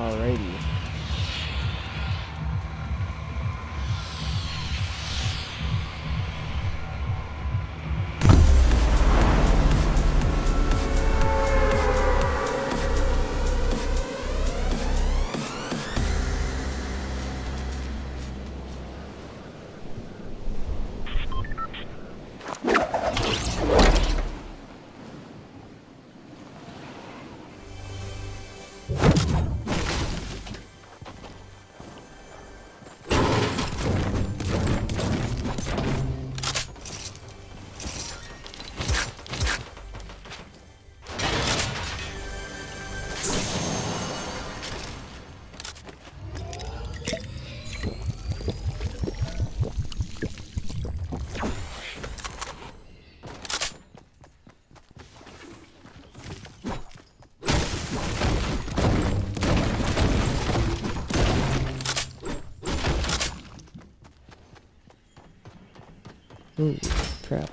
Alrighty. Ooh, trap.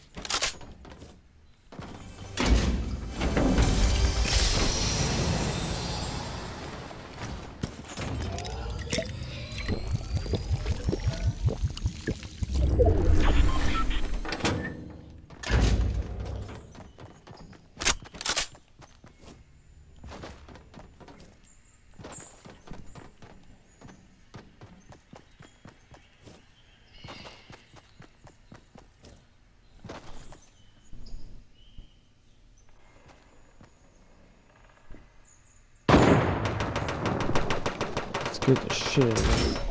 Scared the shit out of me.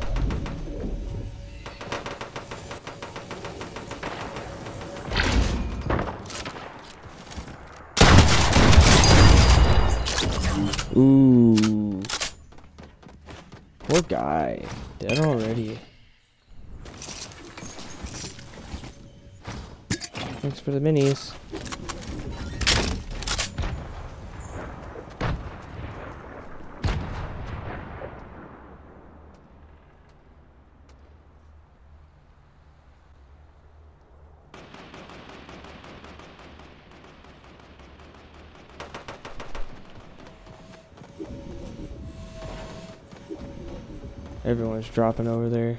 Ooh. Poor guy. Dead already. Thanks for the minis. Everyone's dropping over there.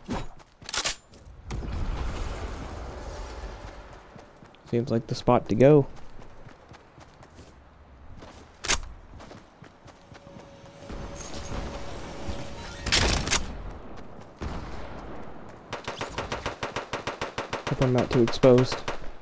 Seems like the spot to go. Hope I'm not too exposed.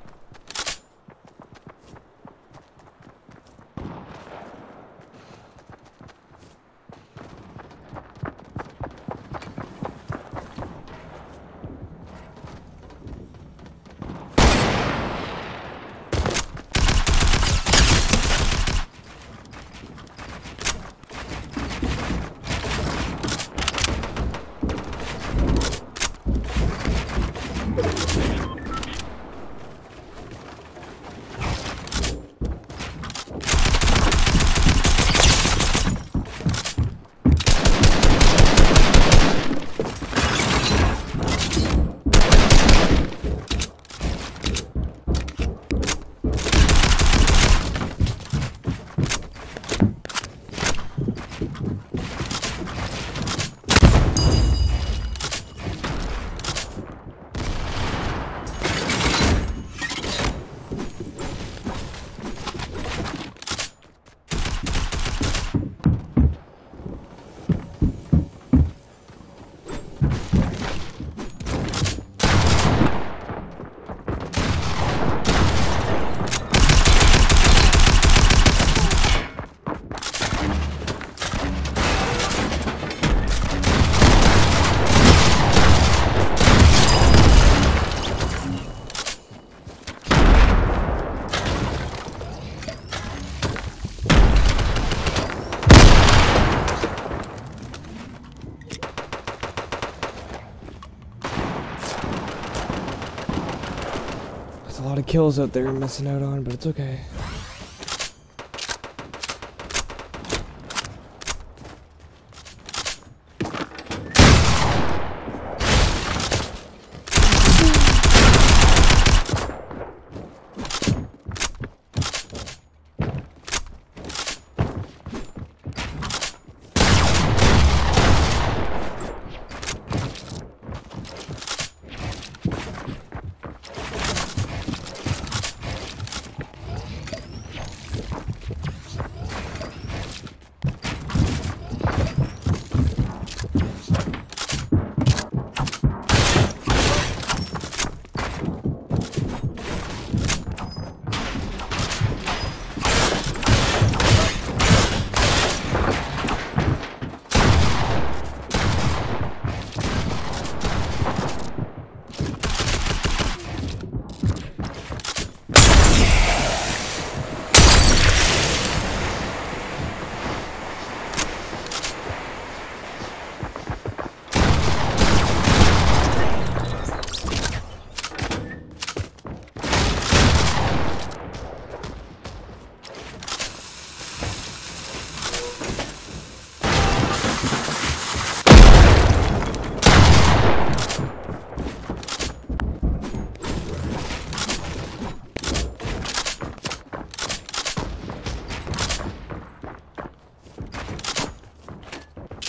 A lot of kills out there I'm missing out on, but it's okay.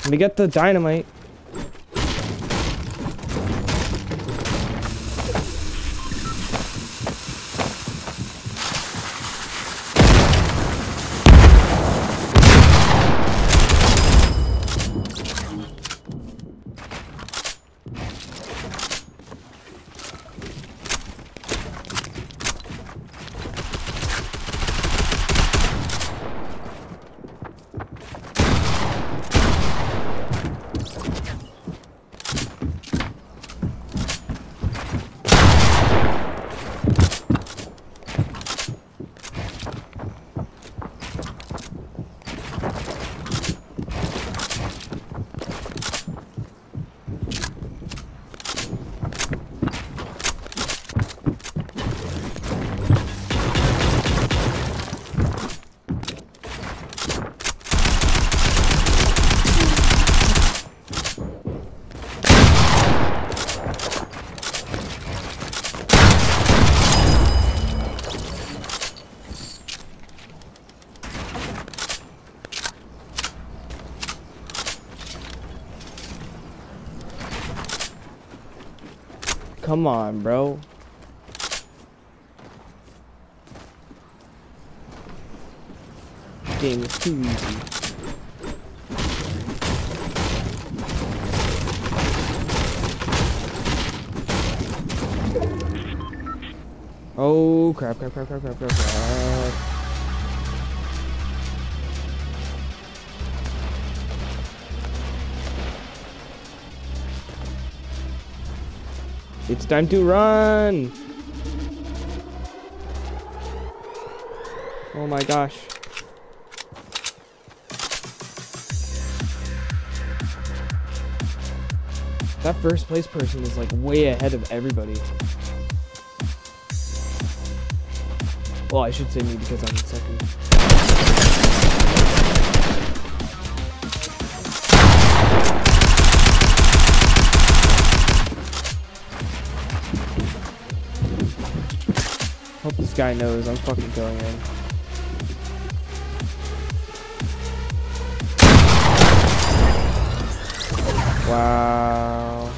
Let me get the dynamite. Come on, bro. This game is too easy. Oh, crap. It's time to run! Oh my gosh. That first place person is like way ahead of everybody. Well, I should say me because I'm in second. Hope this guy knows I'm fucking going in. Wow.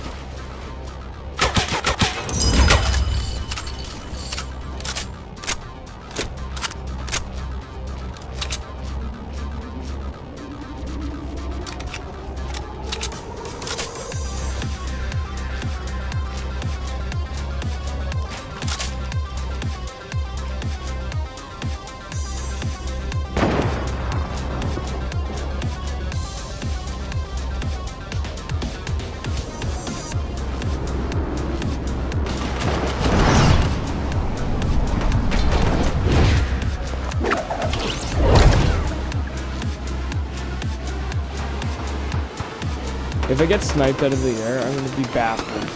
If I get sniped out of the air, I'm gonna be baffled.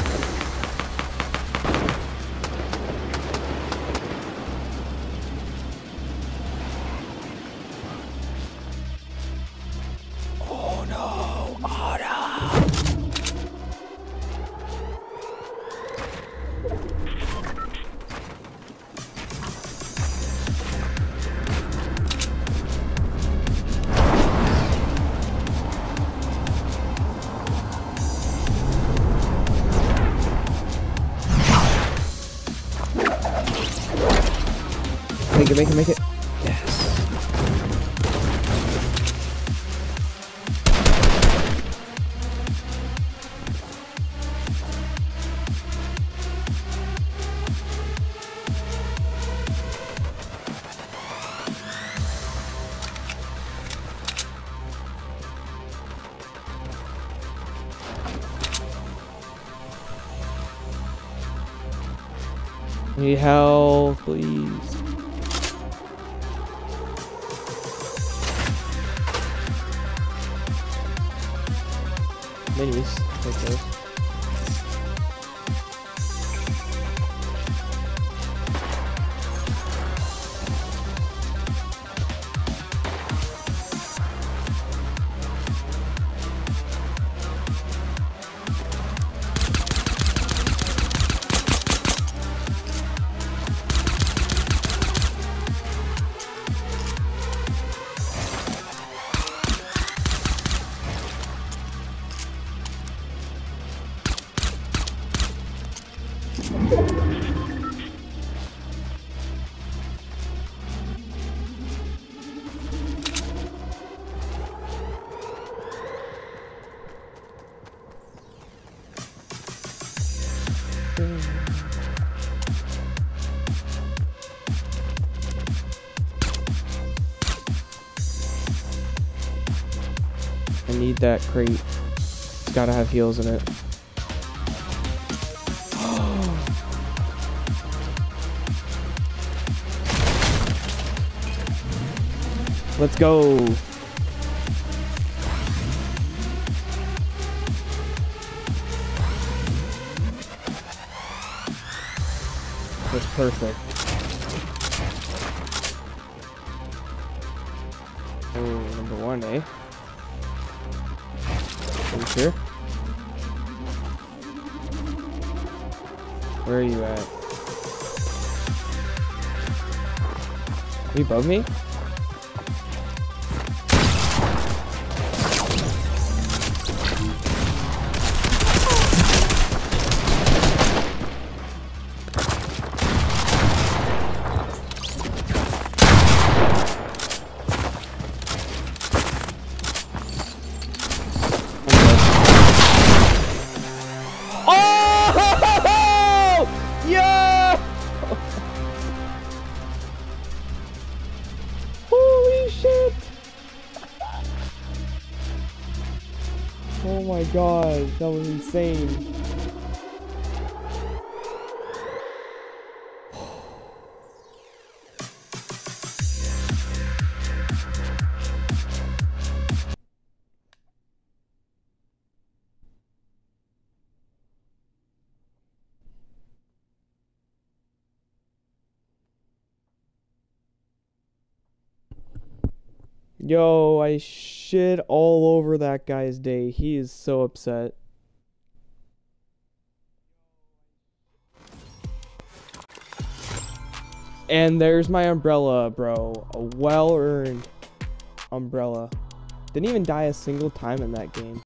Oh no! Oh no! Make it. Yes. Need help, please. Minis, take those. I need that crate. It's gotta have heals in it. Let's go. That's perfect. Oh, number one, eh? Are you sure? Where are you at? Are you above me? Oh my god, that was insane. Yo, I shit all over that guy's day. He is so upset. And there's my umbrella, bro. A well-earned umbrella. Didn't even die a single time in that game.